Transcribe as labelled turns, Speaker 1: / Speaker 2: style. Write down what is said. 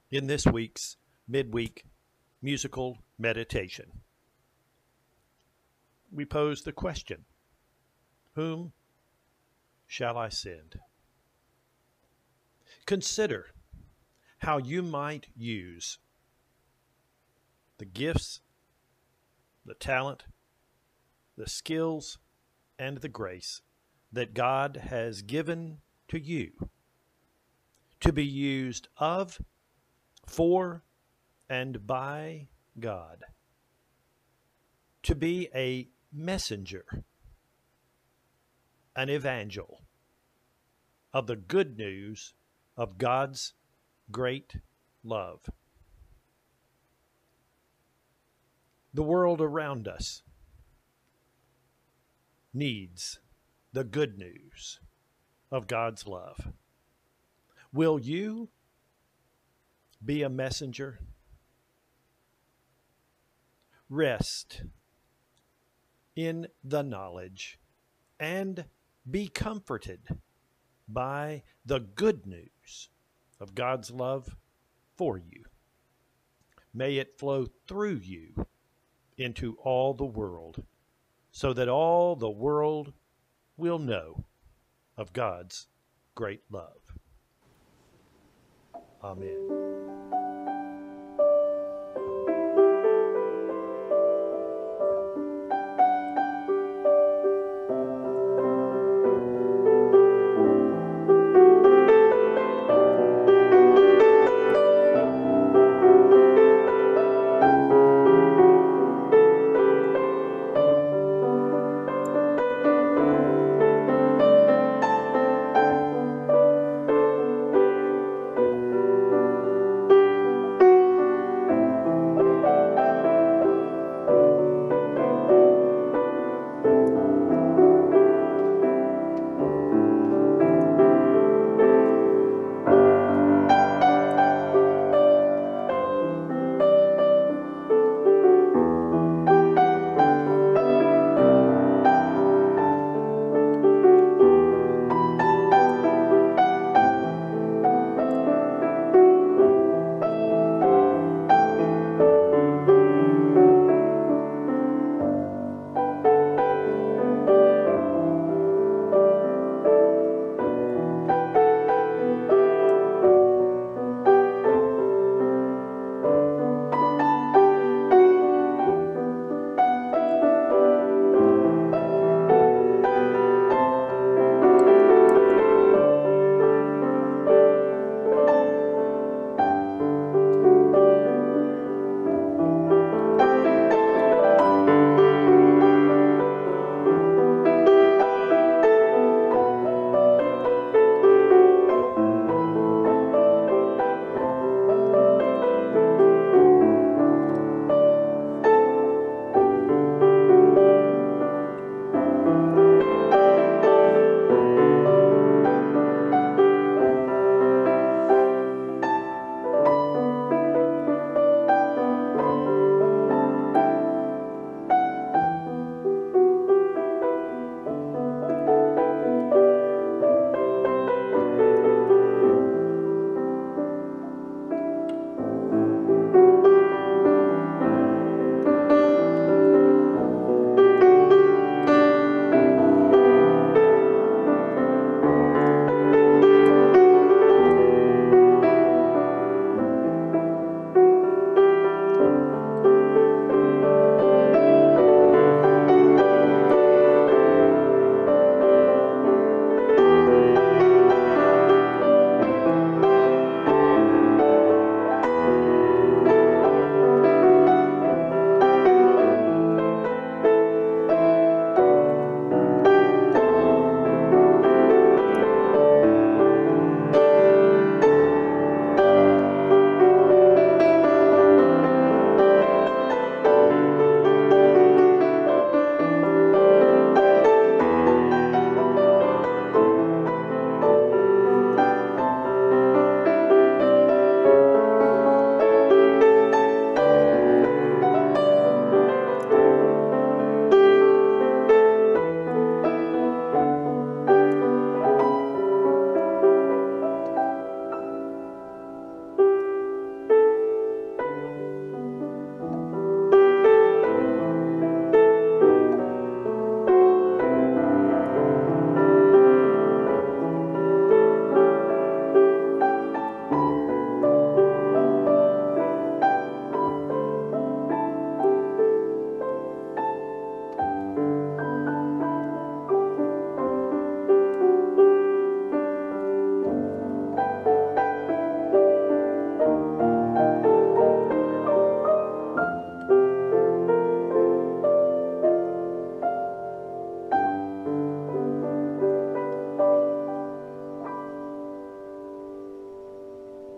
Speaker 1: in this week's midweek musical meditation. We pose the question, whom shall I send? Consider how you might use the gifts, the talent, the skills, and the grace that God has given to you to be used of, for, and by God, to be a messenger, an evangel of the good news of God's great love. The world around us needs the good news of God's love. Will you be a messenger? Rest in the knowledge and be comforted by the good news of God's love for you. May it flow through you into all the world, so that all the world will know of God's great love. Amen.